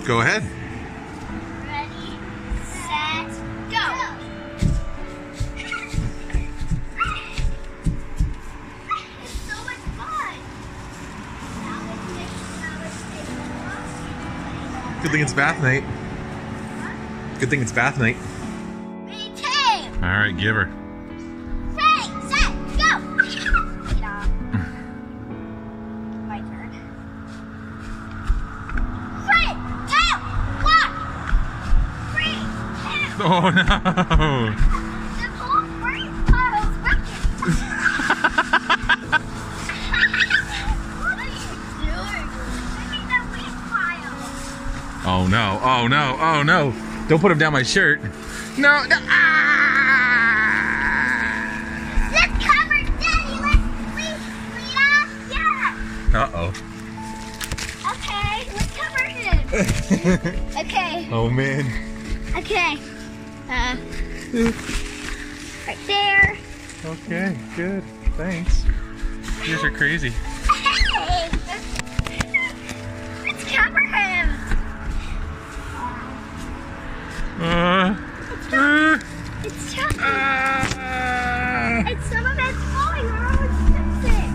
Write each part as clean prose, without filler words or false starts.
Go ahead. Ready, set, go. It's so much fun. Good thing it's bath night. Good thing it's bath night. Ready, take. All right, give her. Ready, set, go. Get off. My turn. Ready, go. 1, 3, 2. Oh no! The whole brain pile's working. What are you doing? Look at the wheat pile. Oh no! Oh no! Oh no! Don't put him down my shirt. No! No! Ah! Let's cover Daddy. Let's clean off. Yeah. Uh-oh. Okay, let's cover him. Okay. Oh man. Okay. Right there. Okay, good. Thanks. You guys are crazy. Hey. Let's cover him. It's tough. And some of it's falling. We're almost fixing.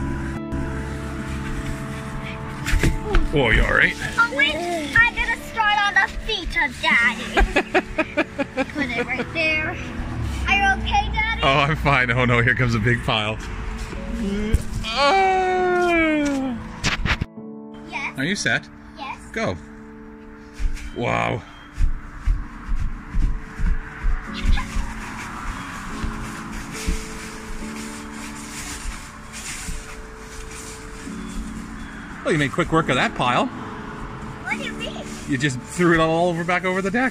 Oh, you alright? Oh, wait. I'm gonna start on the feet of Daddy. Put it right there. Are you okay, Daddy? Oh, I'm fine. Oh no, here comes a big pile. Yes. Are you set? Yes. Go. Wow. Well, you made quick work of that pile. What do you mean? You just threw it all over back over the deck.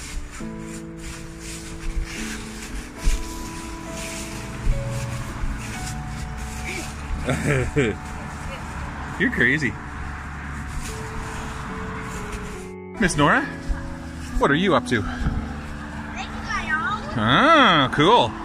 You're crazy. Miss Nora, what are you up to? Thank you, Kyle. Ah, cool.